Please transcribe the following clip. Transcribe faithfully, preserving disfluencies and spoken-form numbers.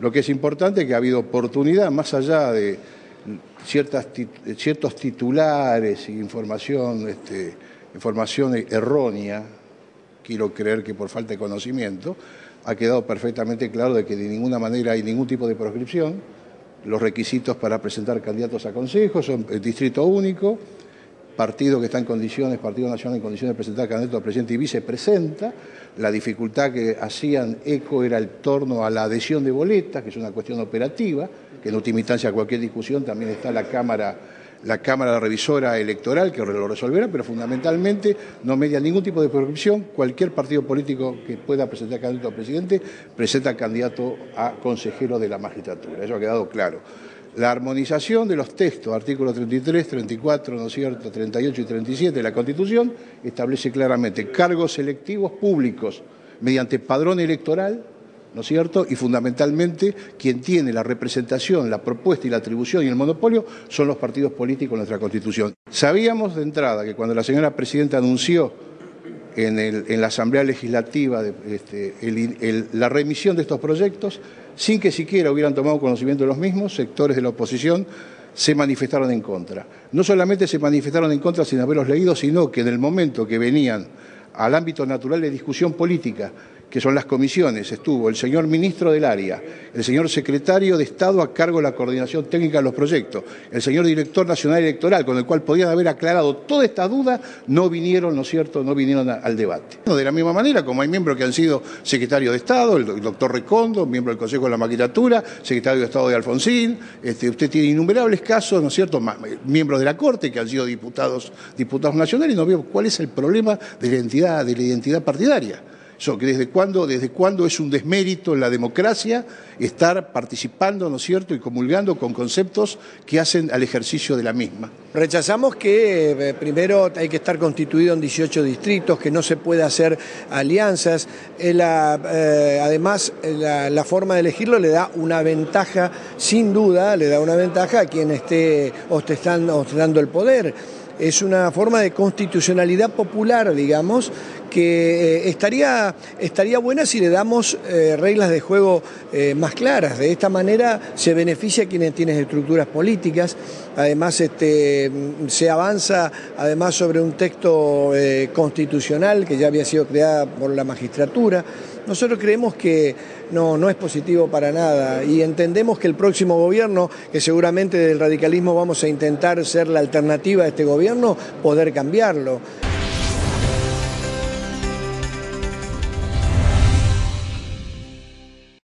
Lo que es importante es que ha habido oportunidad, más allá de ciertas, ciertos titulares e información, este, información errónea, quiero creer que por falta de conocimiento, ha quedado perfectamente claro de que de ninguna manera hay ningún tipo de proscripción. Los requisitos para presentar candidatos a consejos son el distrito único, partido que está en condiciones, Partido Nacional en condiciones de presentar candidato a presidente y vice presenta. La dificultad que hacían eco era el torno a la adhesión de boletas, que es una cuestión operativa, que en última instancia cualquier discusión también está la Cámara, la Cámara Revisora Electoral que lo resolverá, pero fundamentalmente no media ningún tipo de proscripción. Cualquier partido político que pueda presentar candidato a presidente presenta candidato a consejero de la magistratura. Eso ha quedado claro. La armonización de los textos, artículos treinta y tres, treinta y cuatro, ¿no es cierto?, treinta y ocho y treinta y siete de la Constitución, establece claramente cargos selectivos públicos mediante padrón electoral, ¿no es cierto?, y fundamentalmente quien tiene la representación, la propuesta y la atribución y el monopolio son los partidos políticos en nuestra Constitución. Sabíamos de entrada que cuando la señora Presidenta anunció en, el, en la Asamblea Legislativa de, este, el, el, la remisión de estos proyectos, sin que siquiera hubieran tomado conocimiento de los mismos, sectores de la oposición se manifestaron en contra. No solamente se manifestaron en contra sin haberlos leído, sino que en el momento que venían al ámbito natural de discusión política, que son las comisiones, estuvo el señor ministro del área, el señor secretario de Estado a cargo de la coordinación técnica de los proyectos, el señor director nacional electoral, con el cual podían haber aclarado toda esta duda, no vinieron, ¿no es cierto?, no vinieron a, al debate. De la misma manera, como hay miembros que han sido secretarios de Estado, el doctor Recondo, miembro del Consejo de la Magistratura, secretario de Estado de Alfonsín, este, usted tiene innumerables casos, ¿no es cierto?, miembros de la Corte que han sido diputados, diputados nacionales, y no veo cuál es el problema de la identidad, de la identidad partidaria. So, que desde cuándo, desde cuándo es un desmérito en la democracia estar participando, ¿no es cierto?, y comulgando con conceptos que hacen al ejercicio de la misma. Rechazamos que eh, primero hay que estar constituido en dieciocho distritos, que no se puede hacer alianzas. Eh, la, eh, además, la, la forma de elegirlo le da una ventaja, sin duda, le da una ventaja a quien esté ostentando, ostentando el poder. Es una forma de constitucionalidad popular, digamos, que eh, estaría, estaría buena si le damos eh, reglas de juego eh, más claras. De esta manera se beneficia a quienes tienen estructuras políticas. Además, este, se avanza además sobre un texto eh, constitucional que ya había sido creada por la magistratura. Nosotros creemos que no, no es positivo para nada y entendemos que el próximo gobierno, que seguramente del radicalismo vamos a intentar ser la alternativa a este gobierno, poder cambiarlo.